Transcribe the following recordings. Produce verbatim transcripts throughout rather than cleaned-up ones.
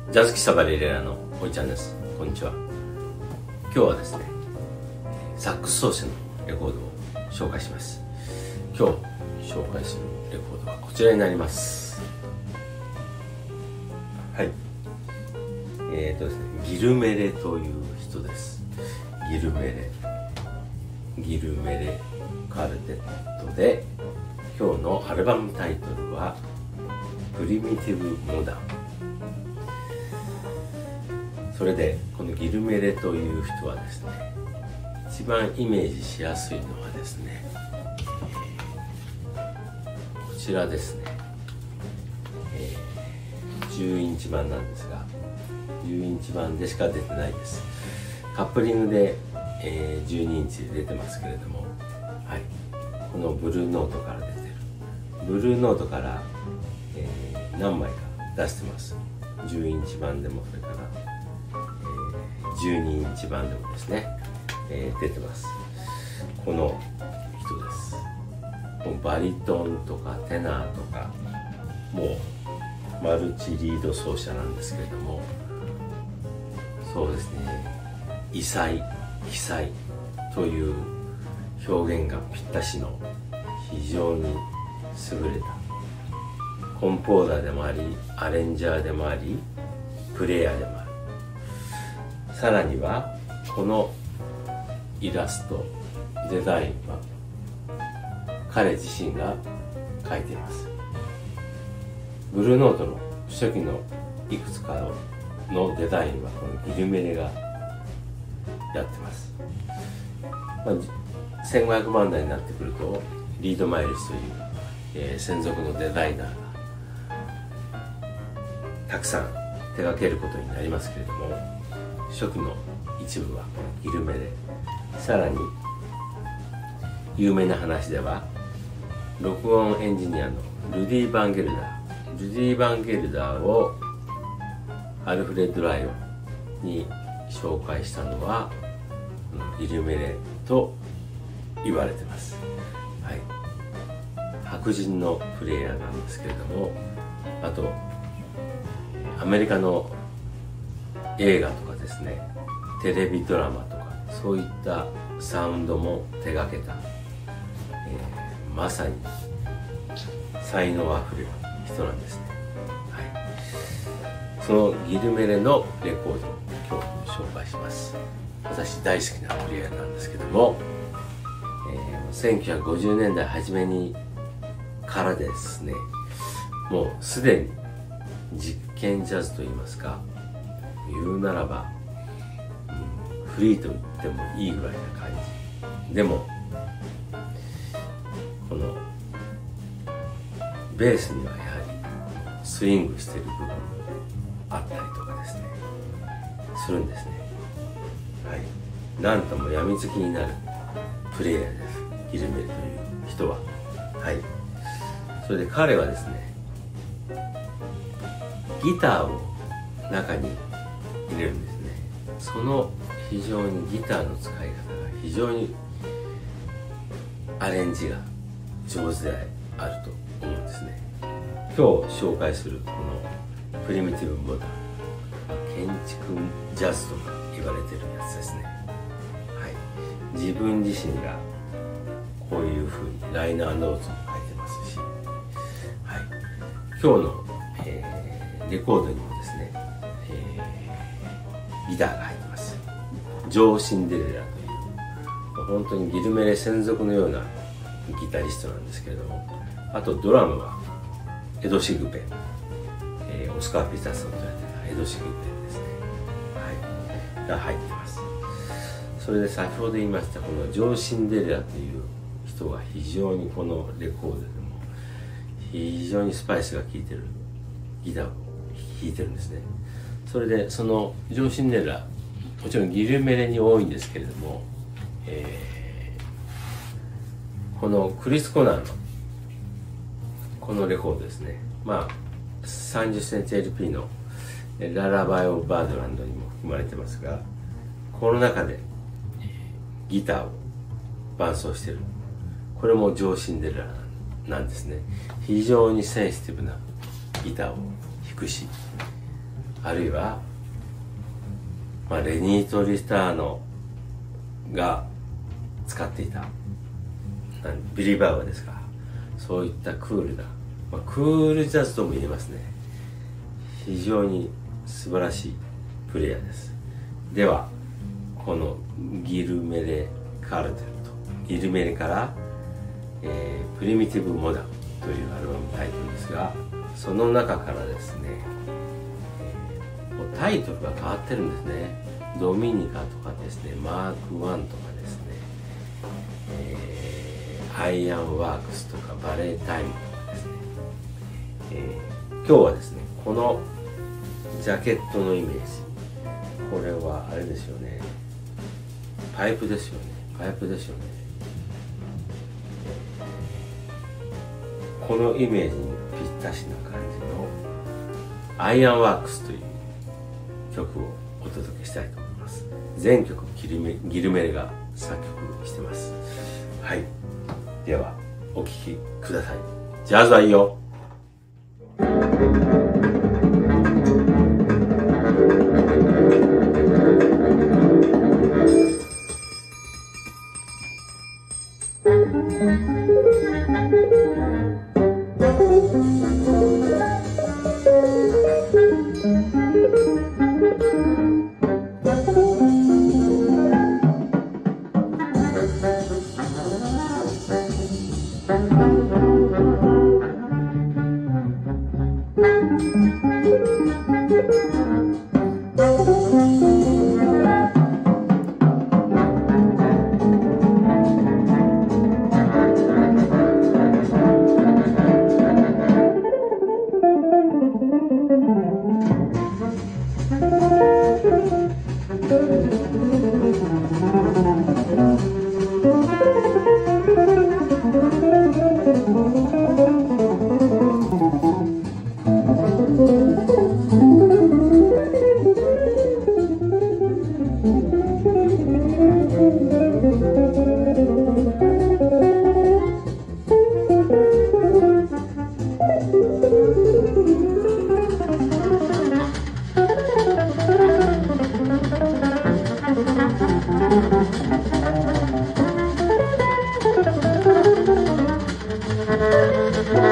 ジャズ喫茶バレリアのおいちゃんです。こんにちは。今日はですね、サックス奏者のレコードを紹介します。今日紹介するレコードはこちらになります。はい。えーとですね、ギルメレという人です。ギルメレ。ギルメレカルテットで、今日のアルバムタイトルはプリミティブモダン。それでこのギルメレという人はですね、一番イメージしやすいのはですね、こちらですね、えー、じゅうインチ版なんですが、じゅうインチ版でしか出てないです。カップリングで、えー、じゅうにインチで出てますけれども、はい、このブルーノートから出てるブルーノートから、えー、何枚か出してます。じゅうインチ版でも、それからじゅうにインチ版でもですね、えー、出てます。この人です。もうバリトンとかテナーとか、もうマルチリード奏者なんですけれども、そうですね、異彩奇彩という表現がぴったしの非常に優れたコンポーザーでもあり、アレンジャーでもあり、プレイヤーでもある。さらにはこのイラストデザインは彼自身が描いています。ブルーノートの初期のいくつかのデザインはこのギルメレがやってます。まあ、せんごひゃくまんだいになってくるとリードマイルスという、えー、専属のデザイナーがたくさん手掛けることになりますけれども、初期の一部はギルメレ。さらに有名な話では録音エンジニアのルディ・バンゲルダールディ・バンゲルダーをアルフレッド・ライオンに紹介したのはギルメレと言われてます。はい、白人のプレイヤーなんですけれども、あとアメリカの映画とかですね、テレビドラマとか、そういったサウンドも手がけた、えー、まさに才能あふれる人なんですね。はい、そのギルメレのレコードを今日紹介します。私大好きなプレイヤーなんですけども、えー、せんきゅうひゃくごじゅうねんだい初めにからですね、もうすでに実験ジャズといいますか、言うならば、うん、フリーと言ってもいいぐらいな感じでも、このベースにはやはりスイングしている部分もあったりとかですねするんですね。はい、なんともやみつきになるプレイヤーです、ギルメレという人は。はい、それで彼はですね、ギターを中に入れるんですね。その非常にギターの使い方が非常にアレンジが上手であると思うんですね。今日紹介するこのプリミティブモダン、建築ジャズとか言われてるやつですね。はい、自分自身がこういう風にライナーノーツも書いてますし、はい、今日の、えー、レコードにもですね、ギターが入ってます。ジョー・シンデレラという本当にギルメレ専属のようなギタリストなんですけれども、あとドラムはエド・シグペン、えー、オスカー・ピターソンと言われているエド・シグペンですね、はい、が入ってます。それで先ほど言いましたこのジョー・シンデレラという人が非常にこのレコードでも非常にスパイスが効いてるギターを弾いてるんですね。それでそのジョー・シンデレラ、もちろんギルメレに多いんですけれども、えー、このクリス・コナーのこのレコードですね、まあさんじゅっセンチ エルピー のララバイ・オブ・バードランドにも含まれてますが、この中でギターを伴奏している、これもジョー・シンデレラなんですね。非常にセンシティブなギターを弾くし、 あるいは、まあ、レニー・トリスターノが使っていたビリー・バウアーですか、そういったクールな、まあ、クールジャズとも言えますね。非常に素晴らしいプレイヤーです。ではこのギルメレ・カルテルとギルメレから、えー、プリミティブ・モダンというアルバムタイトルですが、その中からですね、えー、タイトルが変わってるんですね。ドミニカとかですね、マークワンとかですね、えー、アイアンワークスとかバレータイムとかですね、えー、今日はですね、このジャケットのイメージ、これはあれですよね、パイプですよね、パイプですよね。このイメージにぴったしな感じのアイアンワークスという曲をお届けしたいと思います。全曲ギルメ、ギルメレが作曲してます。はい、ではお聴きください。ジャズはいいよ。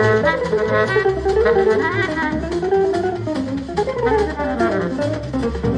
Thank you.